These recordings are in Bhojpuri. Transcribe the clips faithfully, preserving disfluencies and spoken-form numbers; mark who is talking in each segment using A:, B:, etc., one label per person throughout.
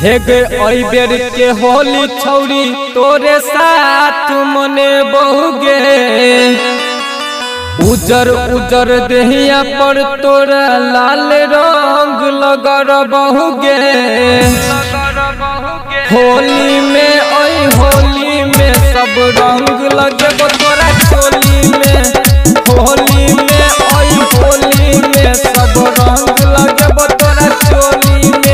A: हेगे ओई बेर के होली छौरी तोरे साथ मने बहुगे उजर उजर देहिया पर तोरा लाल रंग लगर बहुगे होली में ओई होली में सब रंग लगे तोरा चोली में होली में ओई होली में सब रंग लगे तोरा चोली में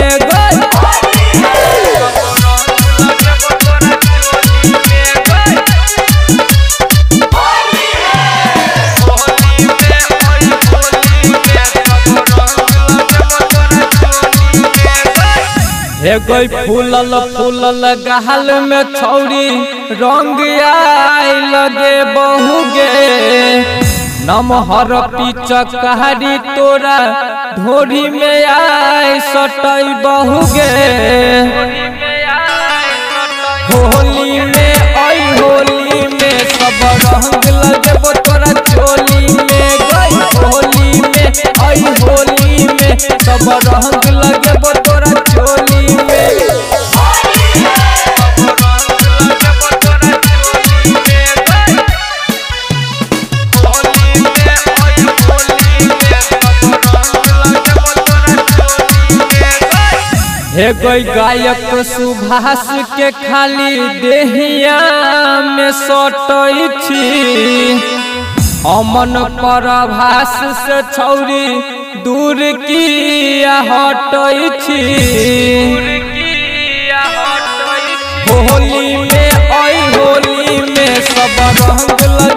A: हे कोई फूलल फूलल गहल में छौरी रंग आई लगे बहुगे नमहर पिचकारी तोरा ढोरी में आई सटई बहुगे होली में आई होली में सब रंग लगे तोरा चोली में गई होली में आई होली में सब रंग लगे तोरा चोली हे कोई गायक सुभाष के खाली देहिया में सटई छी अमन परभास से छौरी दूर किया हटई छी होली में आई होली में सब रंग